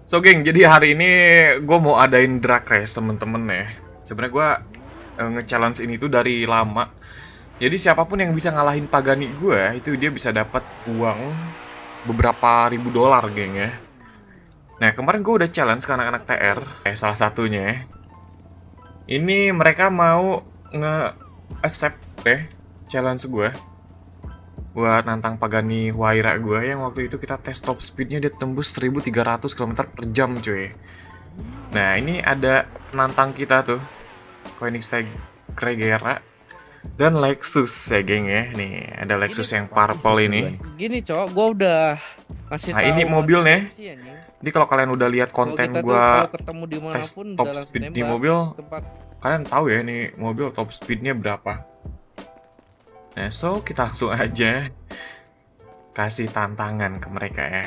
So geng, jadi hari ini gue mau adain drag race temen-temen ya. Sebenarnya gue nge-challenge ini tuh dari lama. Jadi siapapun yang bisa ngalahin Pagani gue, itu dia bisa dapat uang beberapa ribu dolar geng ya. Nah kemarin gue udah challenge ke anak-anak TR, salah satunya. Ini mereka mau nge-accept deh challenge gue buat nantang Pagani Huayra gue yang waktu itu kita tes top speednya dia tembus 1300 km per jam cuy. Nah ini ada nantang kita tuh Koenigsegg Regera dan Lexus ya geng ya. Nih ada Lexus yang purple ini. Gini cowok, gua udah kasih Nah tahu ini mobilnya. sih, anjing. Jadi kalau kalian udah lihat Kalau konten kita tuh gue kalau ketemu tes dimanapun top dalam speed di tembak, mobil, tempat kalian tahu ya nih mobil top speednya berapa. Nah so kita langsung aja kasih tantangan ke mereka ya.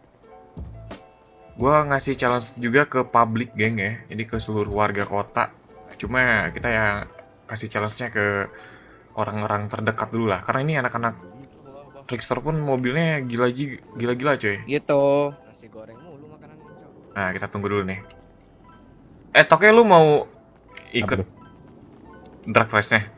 Gua ngasih challenge juga ke public geng ya, jadi ke seluruh warga kota. Cuma kita ya kasih challenge-nya ke orang-orang terdekat dulu lah, karena ini anak-anak trickster pun mobilnya gila-gila coy. gitu. Nasi goreng mulu makanan cowok. Nah kita tunggu dulu nih. Toke lu mau ikut drag race-nya?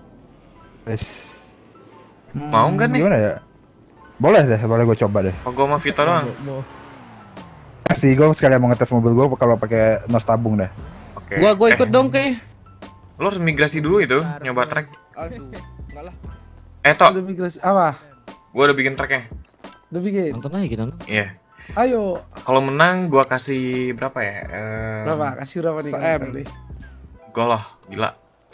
Mau nggak nih? Gimana ya? Boleh deh, boleh gue coba deh. Oh gua sama Vito doang. Sih, gue sekalian mau ngetes mobil gue kalau pakai nos tabung deh. Oke. Gua ikut dong kayak. Lu harus migrasi dulu itu, nyoba track. Aduh, enggak lah. Tok, Udah migrasi apa? gua udah bikin tracknya. Udah bikin. Nonton aja kita. Iya. Ayo. Kalau menang gua kasih berapa ya? Berapa? Kasih berapa nih? Se-M. Gua loh, gila.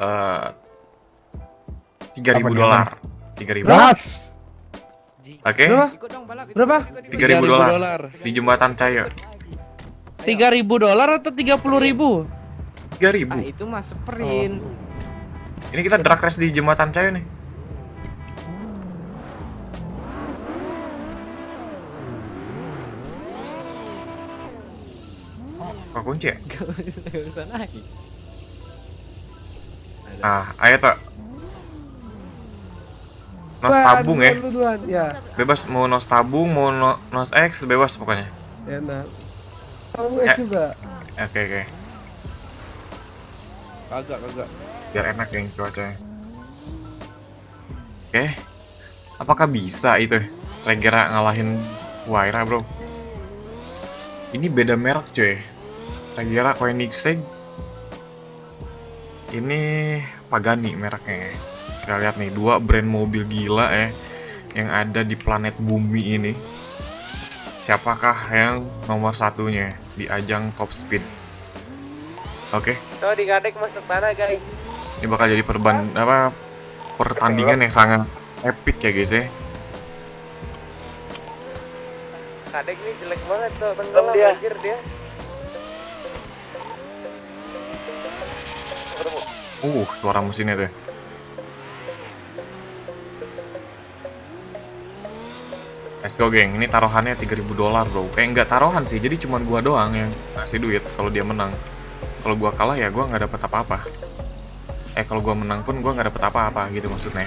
3.000 Apa nih, dolar. 3.000. Gas! Oke. Berapa? Ikut dong balap. Berapa? 3.000 dolar di jembatan Cayo. $3.000 atau 30.000? 3.000. Ah, itu mah sprint. Ini kita drag race di jembatan Cayo nih. Kok kunci ya? Gak bisa naik. Ah, ayo Tok. Nos tabung ya. Duluan, ya. Bebas mau nos tabung, mau nos X, bebas pokoknya. Enak. Kamu Ya. juga. Oke. Kagak. Biar enak yang cuacanya. Oke. Apakah bisa itu Regera ngalahin Huayra, bro? Ini beda merek, cuy. Regera Koenigsegg. Ini Pagani mereknya. Kita lihat nih, dua brand mobil gila ya yang ada di planet bumi ini. Siapakah yang nomor satunya di ajang top speed? Oke. Tuh di Kadek masuk tanah, guys. Ini bakal jadi pertandingan yang sangat epic ya guys ya. Kadek nih jelek banget tuh, tenggelam anjir dia. Suara mesinnya tuh. Let's go geng, ini taruhannya 3.000 dolar bro. Nggak taruhan sih, jadi cuman gua doang yang ngasih duit kalau dia menang. Kalau gua kalah ya gua nggak dapet apa-apa. Kalau gua menang pun gua nggak dapet apa-apa gitu maksudnya.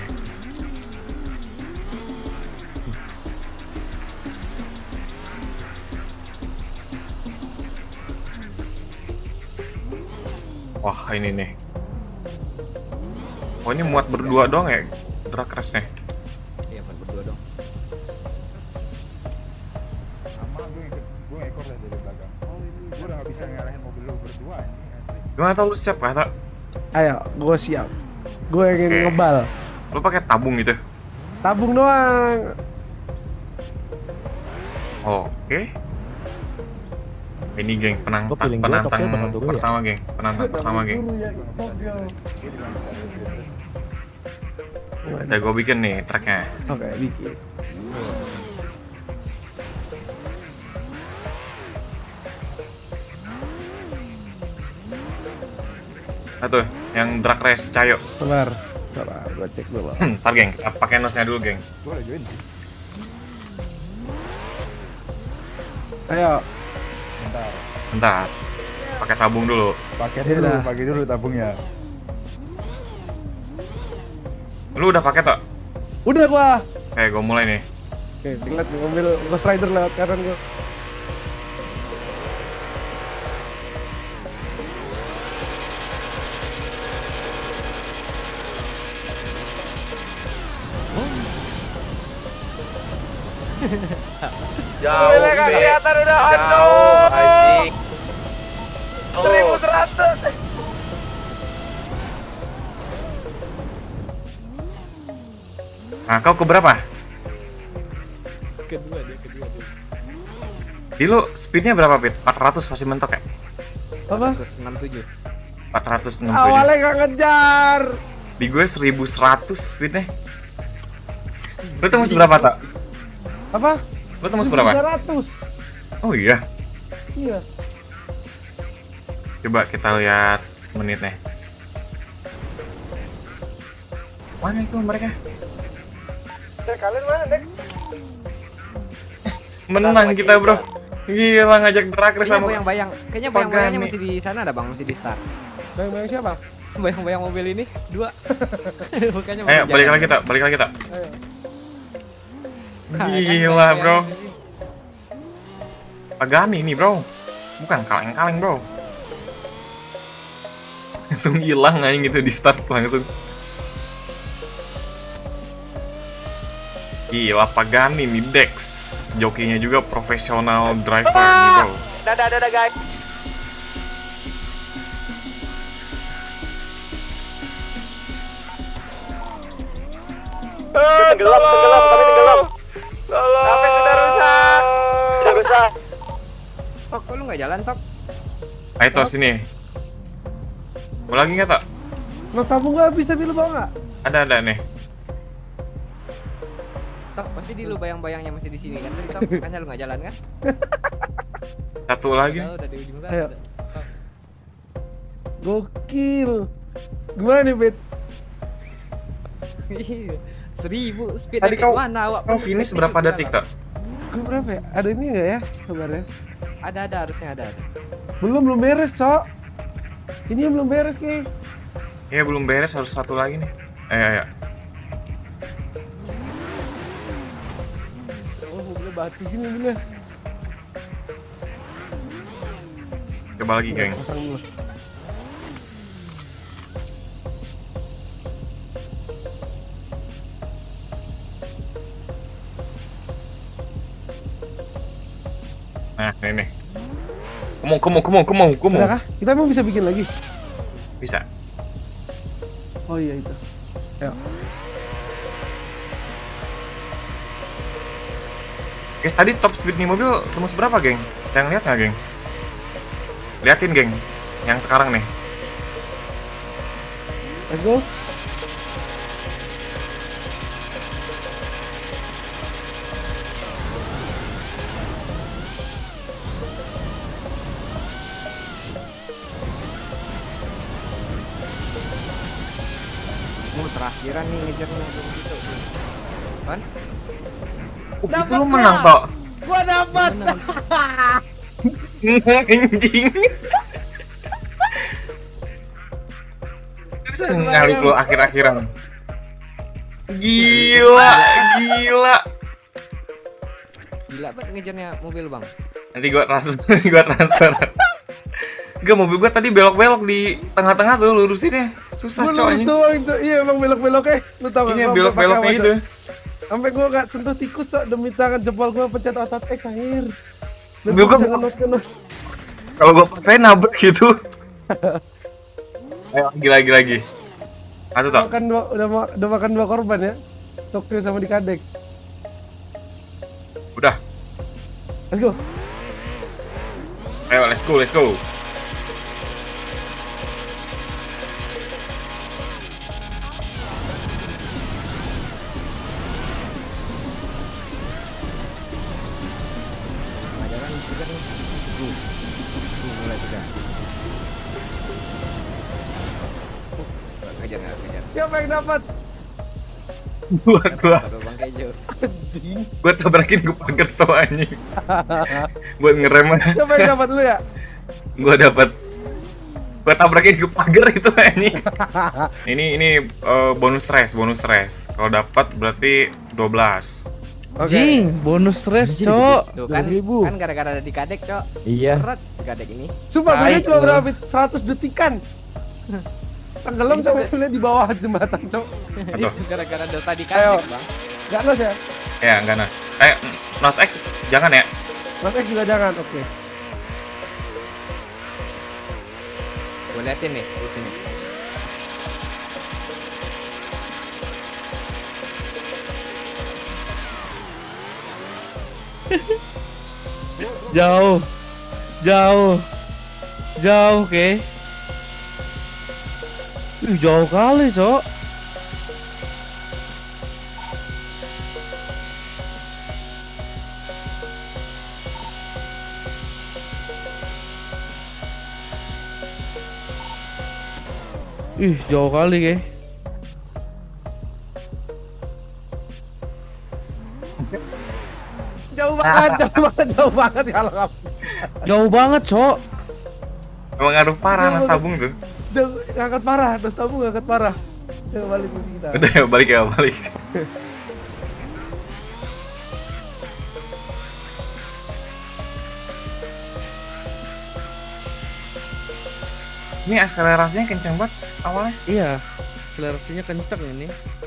Wah ini nih. Oh ini muat berdua doang ya drag race-nya. Iya, buat berdua dong. Sama gue ngekor lah dari belakang. Gue udah gak bisa ngalahin mobil lu berdua ini. Gimana tau lu siap kata? Ayo, gue siap. Gue ingin Oke. ngebal. Lu pakai tabung gitu? Tabung doang. Oke. Ini geng, Gua feeling gua penantang Tokyo bakal tunggu ya. pertama geng, penantang pertama geng. Udah gue bikin nih tracknya. Oke, bikin. Nah tuh, yang drag race Cayo. Sabar, gue cek dulu. Ntar geng, kita pakai nosnya dulu geng. Gue udah join sih. Ayo. Bentar, pakai tabung dulu. Udah. Pakai dulu tabungnya. Lu udah pakai Tok? Udah gua. Oke, gue mulai nih. Oke, lihat nih mobil Ghost Rider lewat kanan gua. Jauh, nggak kelihatan udah. Jauh, anjing. 1100. Nah, kau ke berapa? Kedua dia. Di lu speednya berapa, Pit? 400 pasti mentok ya? Apa? 167. 467. Awalnya nggak ngejar. Di gue 1100 speednya. Lu tembus berapa, Tak? Apa? Lu tembus berapa? 300. Oh iya. Iya. Coba kita lihat menitnya. Mana itu mereka? Dek, kalian mana, Dek? Menang kita, bro. Gila, ngajak drag race Kayaknya sama bayang-bayang. Kayaknya bayang-bayangnya Pagani. masih di sana ada Bang, masih di start. Bayang-bayang siapa? Bayang-bayang mobil ini 2. Bukannya Ayo, balik lagi, Tak. Balik lagi, Tak. Ayo. Gila, bro. Pagani ini, bro. Bukan kaleng-kaleng, bro. Langsung hilang aja gitu di start langsung. Gila, Pagani nih, Dex. Jokinya juga profesional driver nih, bro. Dadah, guys. Tenggelam, kami tenggelam. Kami sudah rusak. Sudah rusak. Tok, kok lu nggak jalan, Tok? Ayo, Tos, sini. Mau lagi nggak, Tak? Lo tabung nggak habis tapi lu bawa nggak? Ada nih. Tok, pasti di lu bayang-bayangnya masih di sini kan? Tadi Tok, makanya lu nggak jalan kan? Satu lagi. Udah di ujung sana. Ayo. Gokil. Gimana nih, Pit? Iya. 1000 speed Tadi kayak kau- mana awak? Kau finish berapa detik, Tak? Gue berapa ya? Ada ini nggak ya kabarnya? Ada harusnya ada. Belum beres, Cok. Ini yang belum beres, Ki. Ya, belum beres, harus satu lagi nih. Ayo. Oh, mobilnya batu gini mobilnya. Coba lagi, geng. Pasang dulu. Nah, ini nih. Kemau. Udah kah? Kita emang bisa bikin lagi? Bisa. Oh iya itu. Ayo. Guys, tadi top speed nih mobil tembus berapa, geng? Yang lihat nggak, geng? Liatin, geng. Yang sekarang nih. Let's go. Mau terakhiran nih ngejar langsung gitu. Kan? Itu lu menang, Tok. Gua dapat. Anjing. Bisa nyari lu akhir-akhiran. Gila. Gila banget ngejarnya mobil, Bang. Nanti gua transfer. Gak, mobil gua tadi belok-belok di tengah-tengah tuh, lurusin ya. Susah, Gua Cok, lurus anjing. doang, Cok. Iya, emang belok-beloknya. Lu tau gak? Iya, gua sampai belok-beloknya pakai apa, itu. Cok? Sampai gua gak sentuh tikus, Cok. Demi tangan jempol gua pencet otot X akhir. Dan Mobil gua gua- bisa ngenos-ngenos. Kalau gua paksain nabrak gitu. Ayo, lagi. Satu, Tok. Udah makan 2 korban ya. Tokyo sama di Kadek. Udah. Let's go. Ayo, let's go. Ngajaran juga nih. Mulai juga. Nggak kejar. Siapa yang dapat? Gua Aduh, Bang Kejo. gua tabrakin ke pagar tuh, anjing. Buat ngerem aja. Siapa yang dapat lu ya? Gua gua tabrakin ke pagar itu, anjing. Ini bonus stress. Kalau dapat berarti 12. Jing, bonus stress, Cok. Tuh kan, 2000. kan gara-gara ada di Kadek, Cok. Iya. Berat di Kadek ini. Sumpah gue Baik, cuma lu. berapa? 100 detikan. Tenggelam Cok, mobilnya di bawah jembatan, Cok. Atau? Gara-gara dosa di Ayo. Kadek, Bang. Gak los ya? Ya, enggak nas. Mas X jangan ya. Mas X juga jangan, oke. Gue liatin nih, di sini. Jauh. Jauh. Jauh, oke. Jauh kali, Sok. Jauh kali, ke. Jauh banget, jauh banget kalau kamu. Jauh banget, Sok. Emang ngaruh parah Mas Tabung tuh. Jauh, ngangkat parah, dos tamu ngangkat parah. Yuk balik kita. Udah ya balik ya balik. Ini akselerasinya kenceng banget awalnya. Iya, akselerasinya kenceng ini.